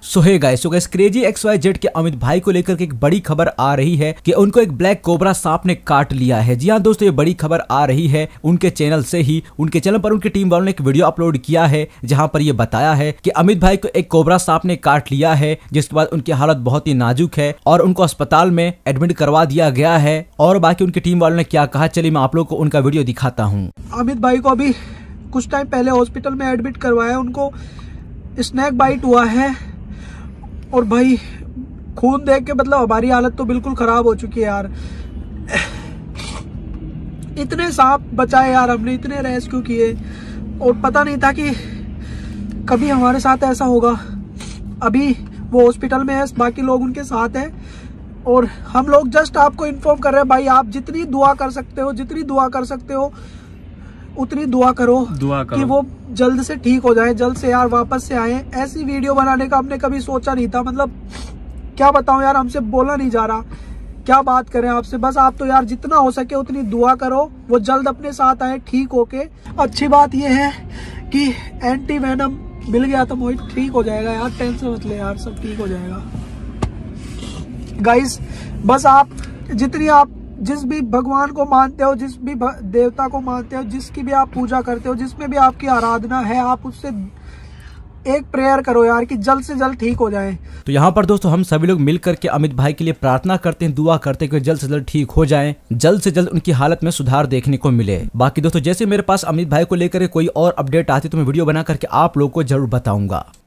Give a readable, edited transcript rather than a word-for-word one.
सो hey guys crazy XYZ के अमित भाई को लेकर के एक बड़ी खबर आ रही है कि उनको एक ब्लैक कोबरा सांप ने काट लिया है। जी हाँ दोस्तों, ये बड़ी खबर आ रही है उनके चैनल से ही। उनके चैनल पर उनकी टीम वालों ने एक वीडियो अपलोड किया है जहां पर ये बताया है कि अमित भाई को एक कोबरा सांप ने काट लिया है, जिसके बाद उनकी हालत बहुत ही नाजुक है और उनको अस्पताल में एडमिट करवा दिया गया है। और बाकी उनकी टीम वालों ने क्या कहा, चलिए मैं आप लोग को उनका वीडियो दिखाता हूँ। अमित भाई को अभी कुछ टाइम पहले हॉस्पिटल में एडमिट करवाया, उनको स्नैक बाइट हुआ है और भाई खून देख के मतलब हमारी हालत तो बिल्कुल खराब हो चुकी है यार। इतने सांप बचाए यार हमने, इतने रेस्क्यू किए और पता नहीं था कि कभी हमारे साथ ऐसा होगा। अभी वो हॉस्पिटल में है, बाकी लोग उनके साथ हैं और हम लोग जस्ट आपको इन्फॉर्म कर रहे हैं भाई, आप जितनी दुआ कर सकते हो, जितनी दुआ कर सकते हो उतनी दुआ करो कि वो जल्द से ठीक हो जाए, जल्द से यार वापस से आए। ऐसी वीडियो बनाने का हमने कभी सोचा नहीं था, मतलब क्या बताऊं यार, हमसे बोला नहीं जा रहा, क्या बात करें आपसे। बस आप तो यार जितना हो सके उतनी दुआ करो, वो जल्द अपने साथ आए ठीक होके। अच्छी बात ये है कि एंटी वेनम मिल गया तो मोहित ठीक हो जाएगा यार, टेंशन मत ले यार, सब ठीक हो जाएगा। गाइस बस आप जितनी आप जिस भी भगवान को मानते हो, जिस भी देवता को मानते हो, जिसकी भी आप पूजा करते हो, जिसमें भी आपकी आराधना है, आप उससे एक प्रेयर करो यार कि जल्द से जल्द ठीक हो जाए। तो यहाँ पर दोस्तों हम सभी लोग मिलकर के अमित भाई के लिए प्रार्थना करते हैं, दुआ करते हैं कि जल्द से जल्द ठीक हो जाएं, जल्द से जल्द उनकी हालत में सुधार देखने को मिले। बाकी दोस्तों जैसे मेरे पास अमित भाई को लेकर कोई और अपडेट आती है तो मैं वीडियो बना करके आप लोगों को जरूर बताऊंगा।